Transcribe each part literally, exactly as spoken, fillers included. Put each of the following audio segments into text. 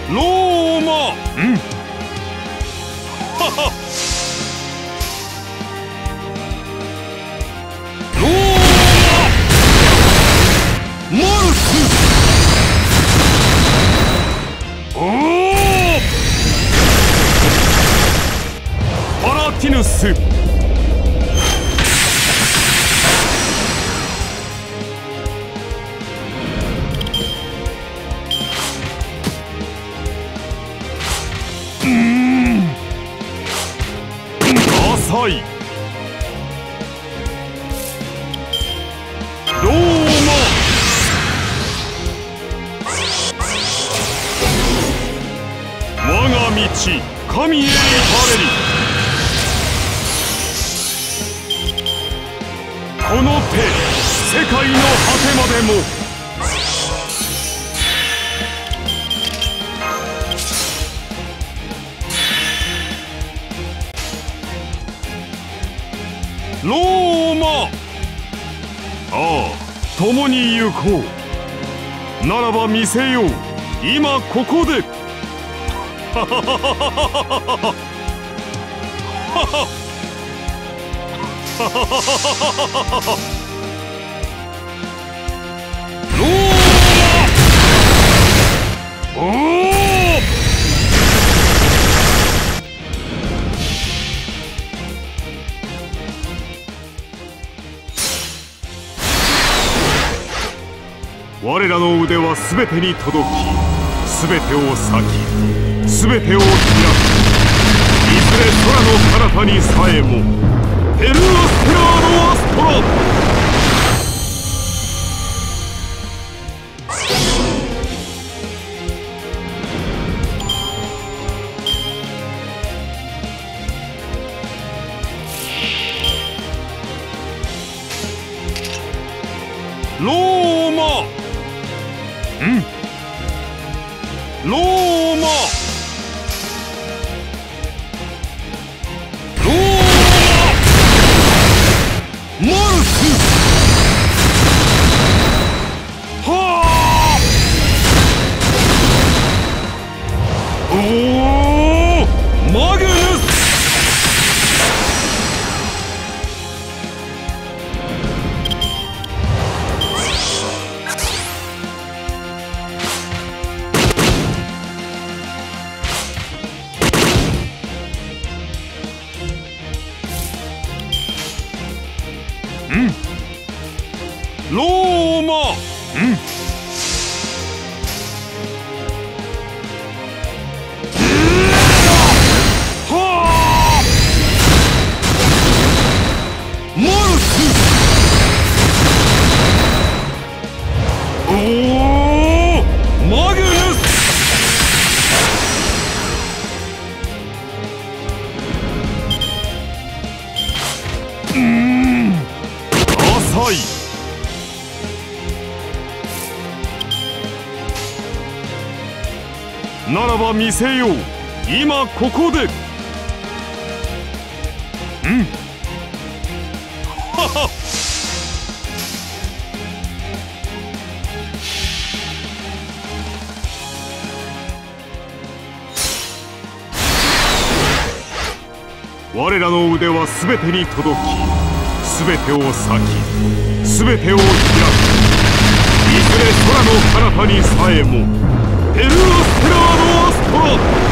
ローマ。うん。はは。ローマ。マルス。おお。パラティヌス。はい。ローマ。我が道、神へ至れり。この手、世界の果てまでも。ローマ。ああ、共に行こう。ならば見せよう、今ここで。はははははは。ローマ。おお。我らの腕は全てに届き、全てを裂き、全てを開く。いずれ空の彼方にさえもエルアステラーのアストラ。ローマ。うん。ローマ。ローマ。マルス。はあ。おお。マグヌス。うん。ローマ。うん。はあ。マルス。おお。マグヌス。うん。はい。ならば見せよう、今ここで。うん。はは。我らの腕は全てに届き、全てを裂き、全てを開く。いずれ空の彼方にさえもエルアステラーのアストラ。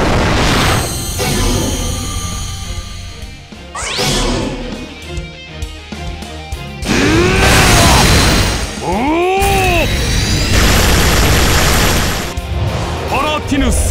おお。パラティヌス。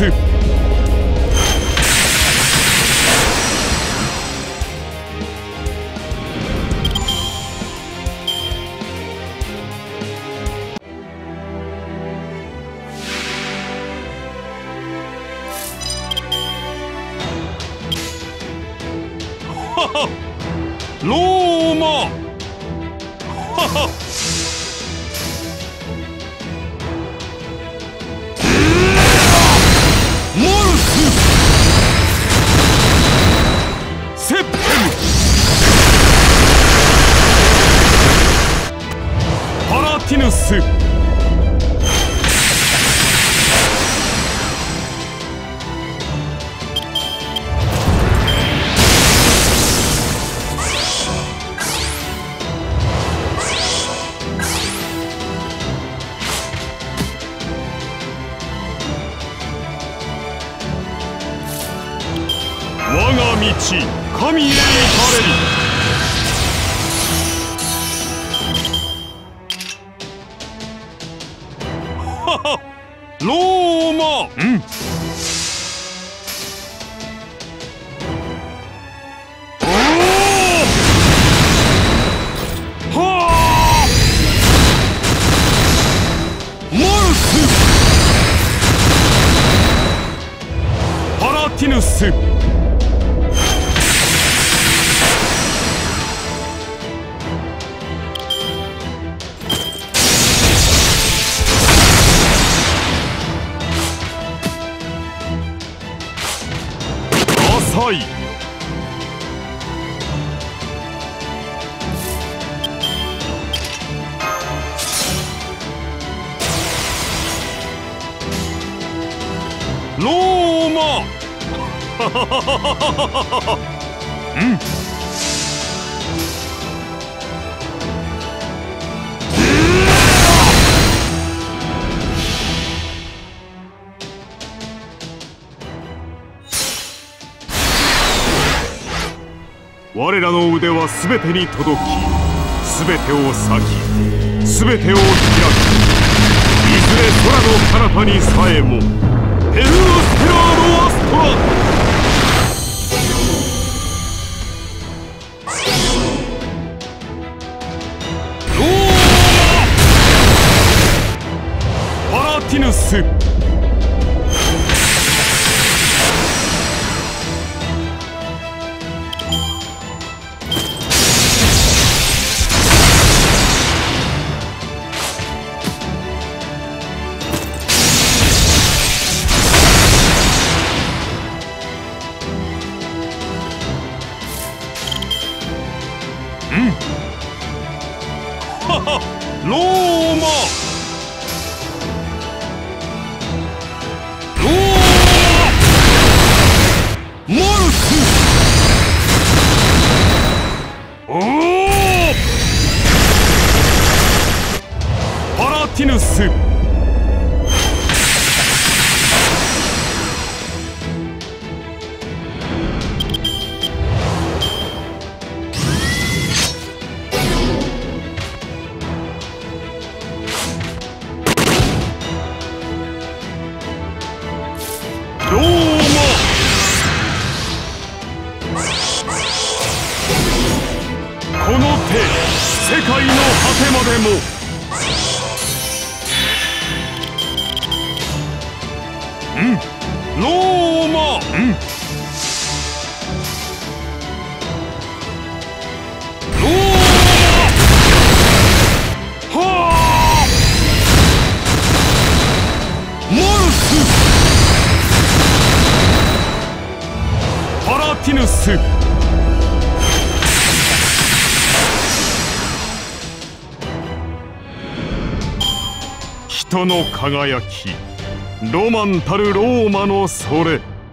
ローマ。はは。 神へ行かれり。ははローマ。うん。ティヌス。浅い。ローマ。うん。我らの腕は全てに届き、全てを裂き、全てを開く。いずれ空の彼方にさえもペルーステラードアストラ。パラティヌス。うん。ははローマ。マルス。おお。パラティヌス。ローマ。この手、世界の果てまでも。うん。ローマ。うん。ローマ。はあ。マルス。パラティヌス。人の輝き、ロマンたるローマのそれ。